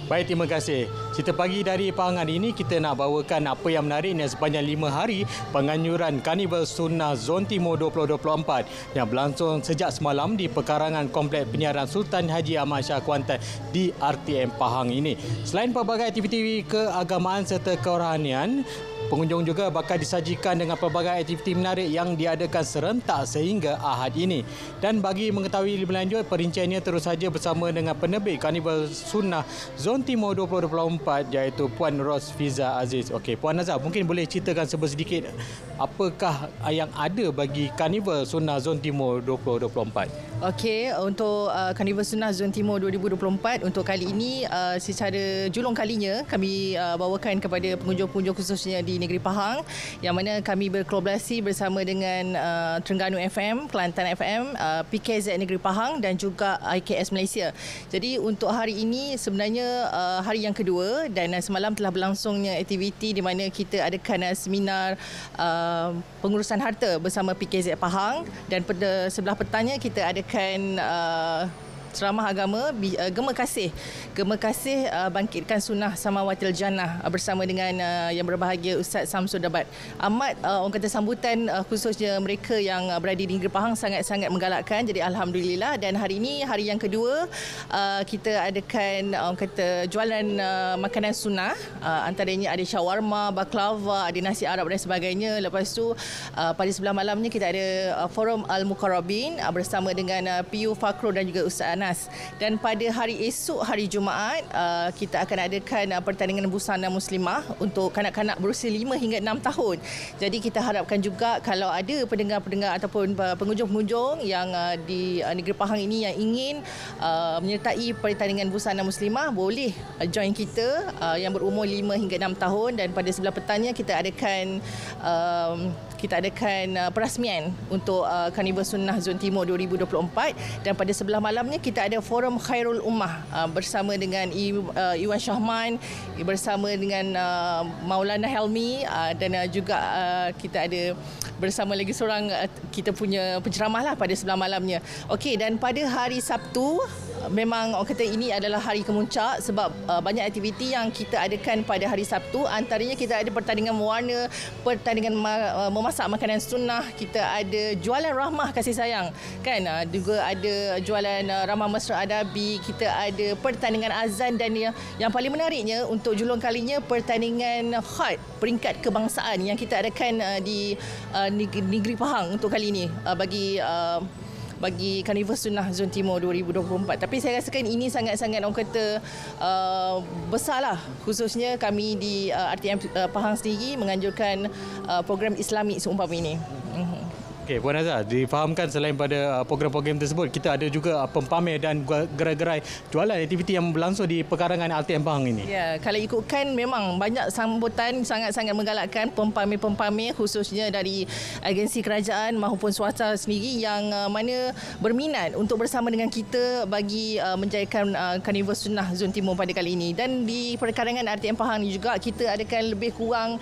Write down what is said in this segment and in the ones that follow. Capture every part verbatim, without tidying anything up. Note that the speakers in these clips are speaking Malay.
Baik, terima kasih. Cerita pagi dari Pahang hari ini kita nak bawakan apa yang menariknya sepanjang lima hari penganjuran Karnival Sunnah Zon Timur dua ribu dua puluh empat yang berlangsung sejak semalam di pekarangan Kompleks Penyiaran Sultan Haji Ahmad Shah Kuantan di R T M Pahang ini. Selain pelbagai aktiviti keagamaan serta kerohanian, pengunjung juga bakal disajikan dengan pelbagai aktiviti menarik yang diadakan serentak sehingga Ahad ini. Dan bagi mengetahui lebih lanjut perinciannya, terus saja bersama dengan penerbit Karnival Sunnah Zon Timur dua ribu dua puluh empat iaitu Puan Rosfiza Aziz. Okey, Puan Nazar, mungkin boleh ceritakan sedikit apakah yang ada bagi Karnival Sunnah Zon Timur dua ribu dua puluh empat? Okey, untuk uh, Karnival Sunnah Zon Timur dua ribu dua puluh empat untuk kali ini uh, secara julung kalinya kami uh, bawakan kepada pengunjung-pengunjung khususnya di negeri Pahang, yang mana kami berkolaborasi bersama dengan uh, Terengganu F M, Kelantan F M, uh, P K Z Negeri Pahang dan juga I K S Malaysia. Jadi untuk hari ini sebenarnya uh, hari yang kedua dan uh, semalam telah berlangsungnya aktiviti di mana kita adakan uh, seminar uh, pengurusan harta bersama P K Z Pahang, dan pada sebelah petangnya kita adakan uh, ceramah agama uh, Gema Kasih Gema Kasih uh, bangkitkan sunnah Samawatil Jannah uh, bersama dengan uh, yang berbahagia Ustaz Samsul Dabat. Amat uh, orang kata sambutan uh, khususnya mereka yang uh, berada di negeri Pahang sangat-sangat menggalakkan. Jadi alhamdulillah, dan hari ini hari yang kedua uh, kita adakan uh, orang kata jualan uh, makanan sunnah, uh, antaranya ada shawarma, baklava, ada nasi Arab dan sebagainya. Lepas tu uh, pada sebelah malamnya kita ada uh, forum Al-Muqarrabin uh, bersama dengan uh, P U Fakro dan juga Ustaz Anas. Dan pada hari esok, hari Jumaat, uh, kita akan adakan uh, pertandingan busana muslimah untuk kanak-kanak berusia lima hingga enam tahun. Jadi kita harapkan juga kalau ada pendengar-pendengar ataupun uh, pengunjung-pengunjung yang uh, di uh, negeri Pahang ini yang ingin uh, menyertai pertandingan busana muslimah, boleh uh, join kita uh, yang berumur lima hingga enam tahun. Dan pada sebelah petangnya kita adakan um, kita adakan uh, perasmian untuk uh, Karnival Sunnah Zon Timur dua ribu dua puluh empat, dan pada sebelah malamnya kita ada forum Khairul Ummah uh, bersama dengan I, uh, Iwan Syahman, bersama dengan uh, Maulana Helmi, uh, dan uh, juga uh, kita ada bersama lagi seorang uh, kita punya penceramah lah pada sebelah malamnya. Okey, dan pada hari Sabtu memang orang kata ini adalah hari kemuncak sebab uh, banyak aktiviti yang kita adakan pada hari Sabtu. Antaranya kita ada pertandingan mewarna, pertandingan ma- uh, memasak makanan sunnah, kita ada jualan rahmah kasih sayang kan, uh, juga ada jualan uh, ramah mesra adabi, kita ada pertandingan azan, dan yang, yang paling menariknya untuk julung kalinya pertandingan khat peringkat kebangsaan yang kita adakan uh, di uh, negeri, negeri Pahang untuk kali ini uh, bagi uh, bagi Karnival Sunnah Zon Timur dua ribu dua puluh empat. Tapi saya rasakan ini sangat-sangat orang kata uh, besarlah, khususnya kami di uh, R T M uh, Pahang sendiri menganjurkan uh, program Islamik seumpama ini. Uh-huh. Okey, Puan Nazar, difahamkan selain pada program-program tersebut, kita ada juga pempamer dan gerai-gerai jualan aktiviti yang berlangsung di pekarangan R T M Pahang ini. Ya, kalau ikutkan memang banyak sambutan sangat-sangat menggalakkan, pempamer-pempamer khususnya dari agensi kerajaan maupun swasta sendiri yang uh, mana berminat untuk bersama dengan kita bagi uh, menjayakan uh, Karnival Sunnah Zon Timur pada kali ini. Dan di pekarangan R T M Pahang ini juga kita adakan lebih kurang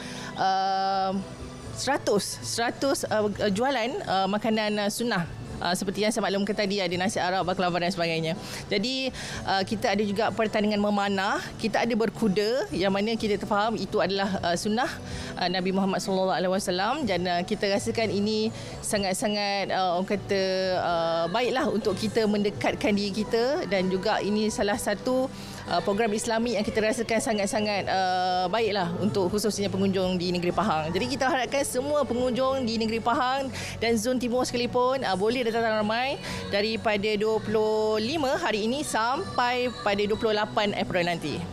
uh, seratus uh, jualan uh, makanan uh, sunnah. Uh, seperti yang saya maklumkan tadi, ada nasi Arab, baklava dan sebagainya. Jadi uh, kita ada juga pertandingan memanah, kita ada berkuda, yang mana kita terfaham itu adalah uh, sunnah uh, Nabi Muhammad sallallahu alaihi wasallam, dan uh, kita rasakan ini sangat-sangat uh, orang kata uh, baiklah untuk kita mendekatkan diri kita, dan juga ini salah satu uh, program Islami yang kita rasakan sangat-sangat uh, baiklah untuk khususnya pengunjung di negeri Pahang. Jadi kita harapkan semua pengunjung di negeri Pahang dan Zon Timur sekalipun uh, boleh datang ramai daripada dua puluh lima hari ini sampai pada dua puluh lapan April nanti.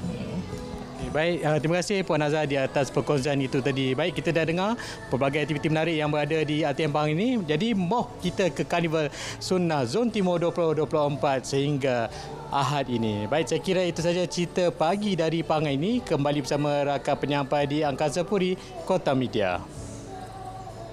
Baik, uh, terima kasih Puan Nazar di atas perkongsian itu tadi. Baik, kita dah dengar pelbagai aktiviti menarik yang berada di R T M Pahang ini. Jadi, moh kita ke Karnival Sunnah Zon Timur dua ribu dua puluh empat sehingga Ahad ini. Baik, saya kira itu saja cerita pagi dari Pahang ini. Kembali bersama rakan penyampai di Angkasa Puri, Kota Media.